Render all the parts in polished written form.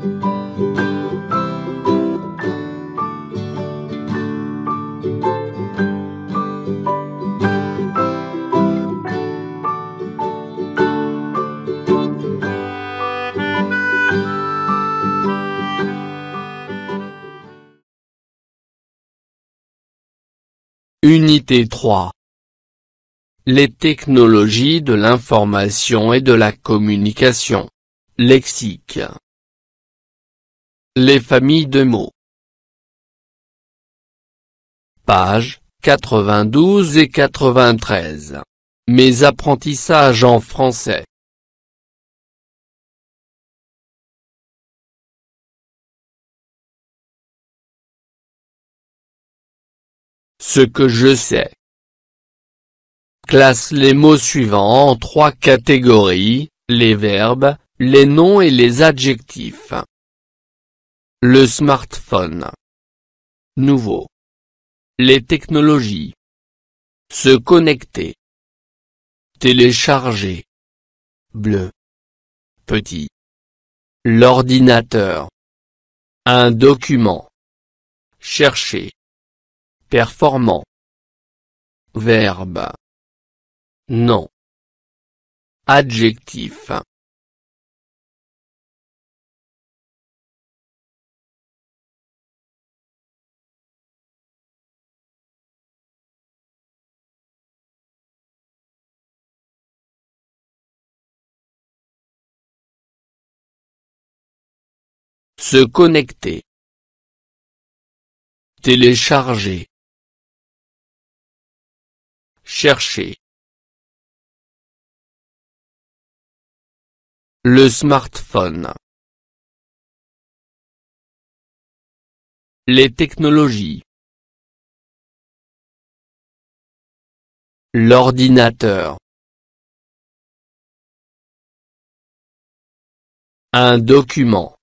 Unité 3. Les technologies de l'information et de la communication. Lexique. Les familles de mots. Pages 92 et 93. Mes apprentissages en français. Ce que je sais. Classe les mots suivants en 3 catégories, les verbes, les noms et les adjectifs. Le smartphone. Nouveau. Les technologies. Se connecter. Télécharger. Bleu. Petit. L'ordinateur. Un document. Chercher. Performant. Verbe. Non. Adjectif. Se connecter. Télécharger. Chercher. Le smartphone. Les technologies. L'ordinateur. Un document.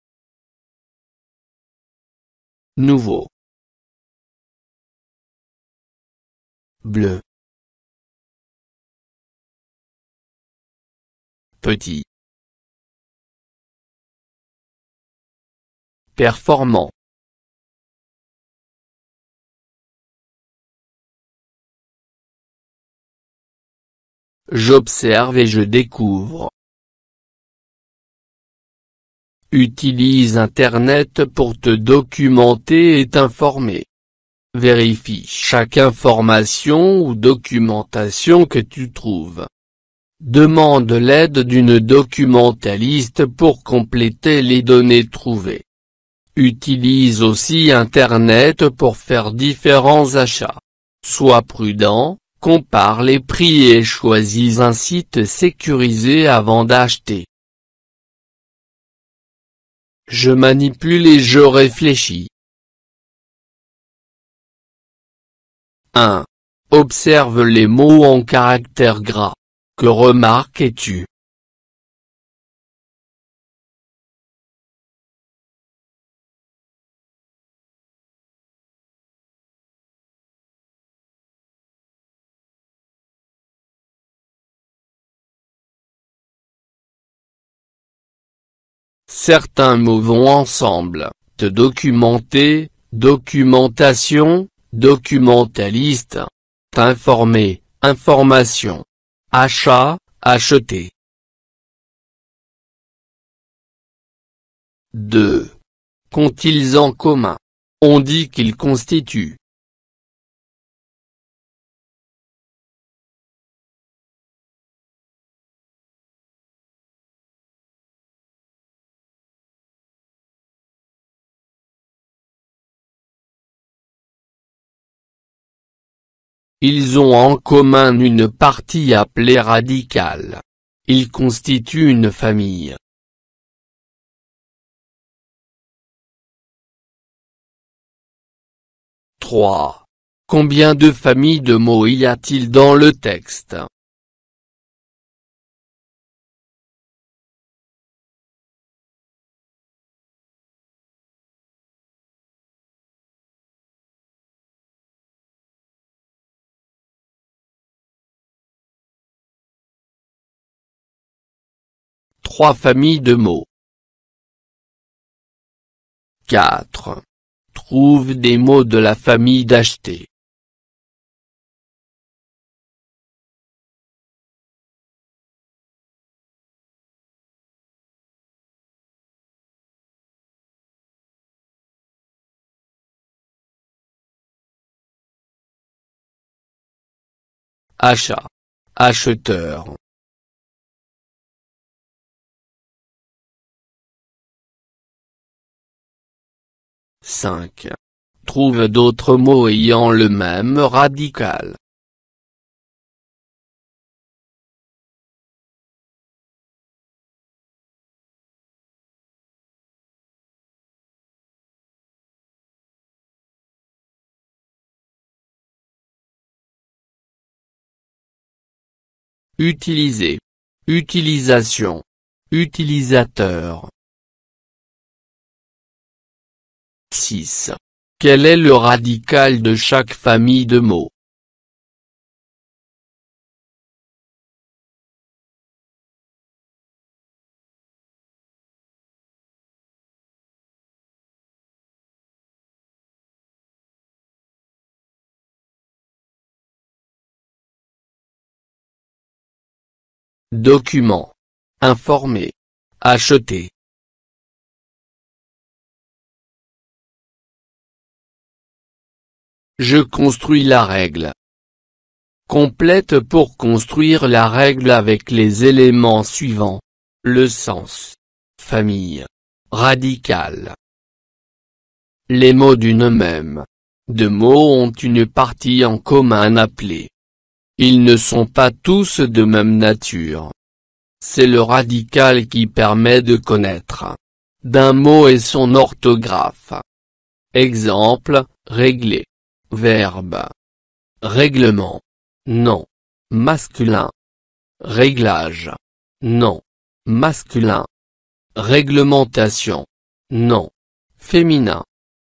Nouveau. Bleu. Petit. Performant. J'observe et je découvre. Utilise Internet pour te documenter et t'informer. Vérifie chaque information ou documentation que tu trouves. Demande l'aide d'une documentaliste pour compléter les données trouvées. Utilise aussi Internet pour faire différents achats. Sois prudent, compare les prix et choisis un site sécurisé avant d'acheter. Je manipule et je réfléchis. 1. Observe les mots en caractères gras. Que remarques-tu? Certains mots vont ensemble. Te documenter, documentation, documentaliste. T'informer, information. Achat, acheter. 2. Qu'ont-ils en commun? On dit qu'ils constituent. Ils ont en commun une partie appelée radicale. Ils constituent une famille. 3. Combien de familles de mots y a-t-il dans le texte? Trois familles de mots. 4. Trouve des mots de la famille d'acheter. Achat. Acheteur. 5. Trouve d'autres mots ayant le même radical. Utiliser. Utilisation. Utilisateur. 6. Quel est le radical de chaque famille de mots? Document. Informer. Acheter. Je construis la règle. Complète pour construire la règle avec les éléments suivants. Le sens. Famille. Radical. Les mots d'une même. Deux mots ont une partie en commun appelée. Ils ne sont pas tous de même nature. C'est le radical qui permet de connaître d'un mot et son orthographe. Exemple, régler. Verbe. Règlement. Nom. Masculin. Réglage. Nom. Masculin. Réglementation. Nom. Féminin.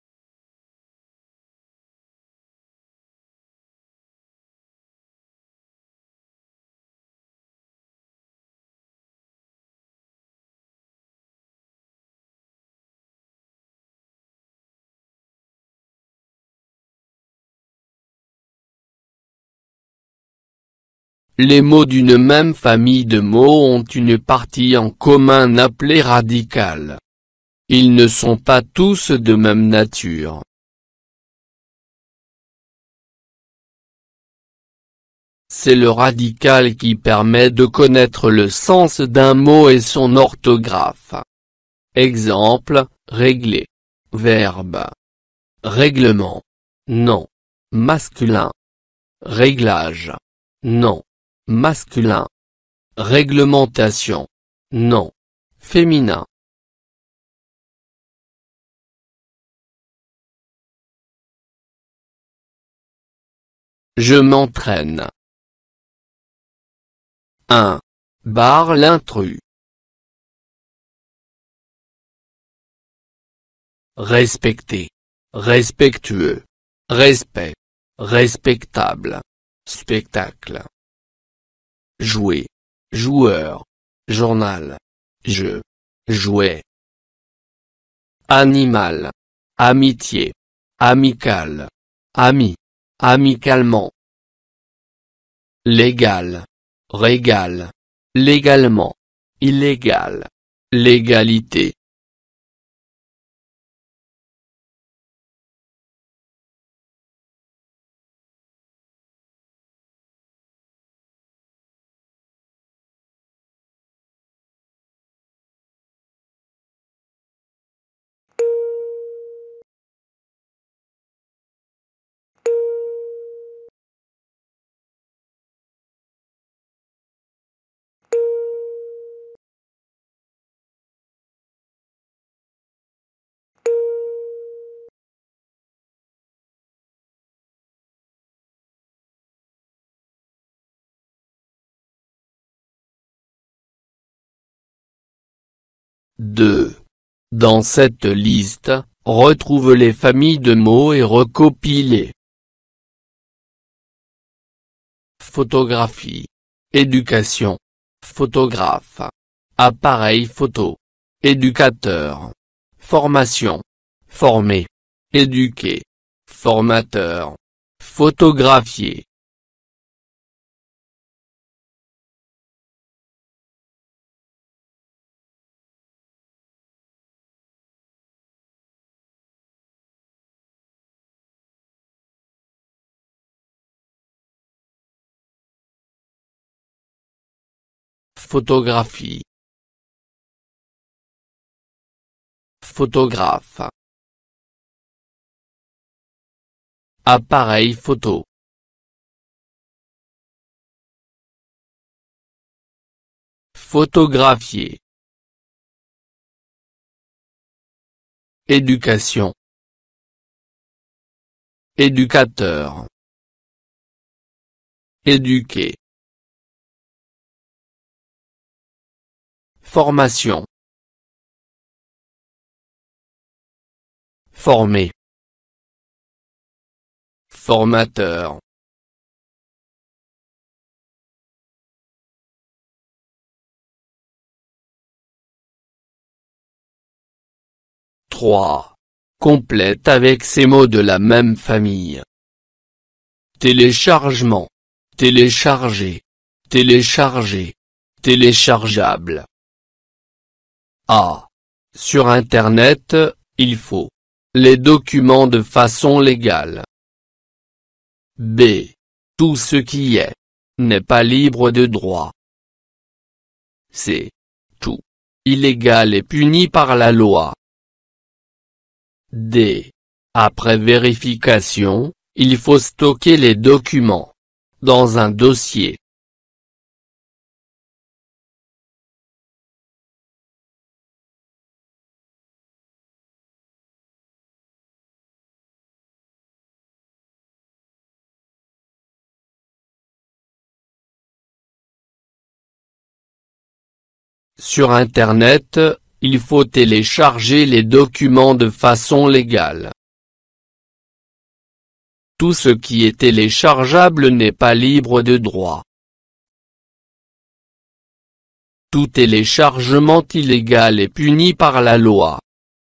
Les mots d'une même famille de mots ont une partie en commun appelée radical. Ils ne sont pas tous de même nature. C'est le radical qui permet de connaître le sens d'un mot et son orthographe. Exemple, régler. Verbe. Règlement. Nom. Masculin. Réglage. Nom. Masculin. Réglementation. Nom. Féminin. Je m'entraîne. 1. Barre l'intrus. Respecter. Respectueux. Respect. Respectable. Spectacle. Jouer. Joueur. Journal. Jeu. Jouet. Animal. Amitié. Amical. Ami. Amicalement. Légal. Régal. Légalement. Illégal. Légalité. Deux. Dans cette liste, retrouve les familles de mots et recopie-les. Photographie. Éducation. Photographe. Appareil photo. Éducateur. Formation. former, éduquer, formateur, photographier. Photographie. Photographe. Appareil photo. Photographier. Éducation. Éducateur. Éduquer. Formation. Former. Formateur. Trois. Complète avec ces mots de la même famille. Téléchargement. Télécharger. Télécharger. Téléchargeable. A. Sur Internet, il faut les documents de façon légale. B. Tout ce qui est n'est pas libre de droit. C. Tout illégal est puni par la loi. D. Après vérification, il faut stocker les documents dans un dossier. Sur Internet, il faut télécharger les documents de façon légale. Tout ce qui est téléchargeable n'est pas libre de droit. Tout téléchargement illégal est puni par la loi.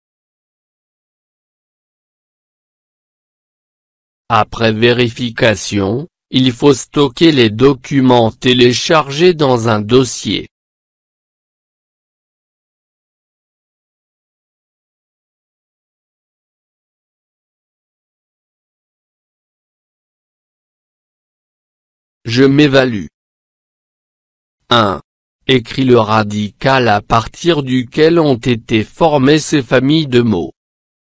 Après vérification, il faut stocker les documents téléchargés dans un dossier. Je m'évalue. 1. Écris le radical à partir duquel ont été formées ces familles de mots.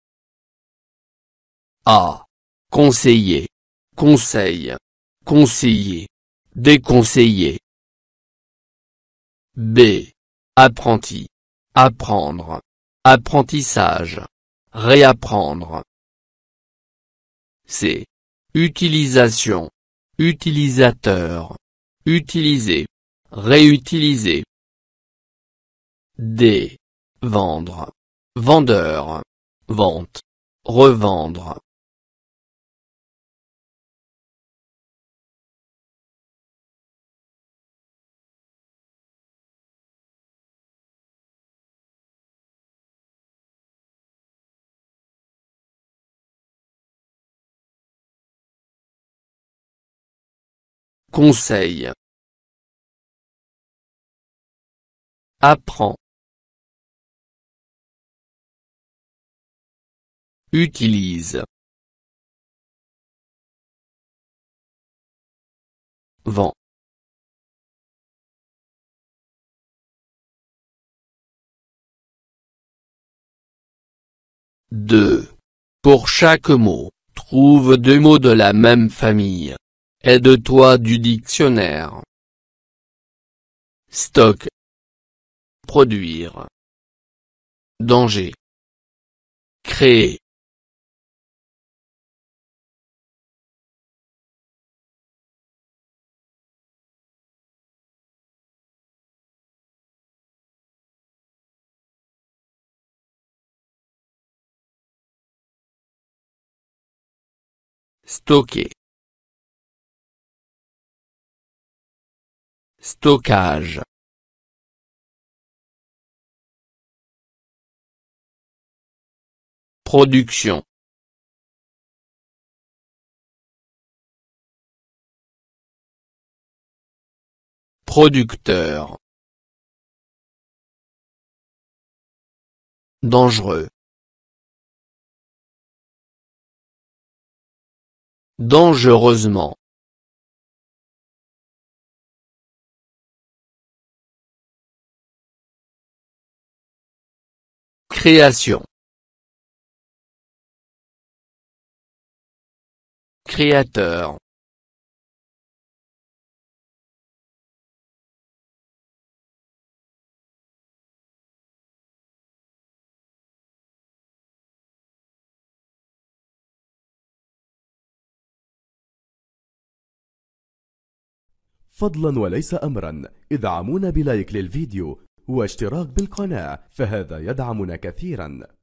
A. Conseiller. Conseil. Conseiller. Déconseiller. B. Apprenti. Apprendre. Apprentissage. Réapprendre. C. Utilisation. Utilisateur. Utiliser. Réutiliser. D. Vendre. Vendeur. Vente. Revendre. Conseil. Apprend. Utilise. Vend. Deux. Pour chaque mot, trouve deux mots de la même famille. Aide-toi du dictionnaire. Stock. Produire. Danger. Créer. Stocker. Stockage. Production. Producteur. Dangereux. Dangereusement. Création. Créateur. فضلا وليس أمرا ادعمونا بلايك للفيديو واشتراك بالقناة، فهذا يدعمنا كثيرا.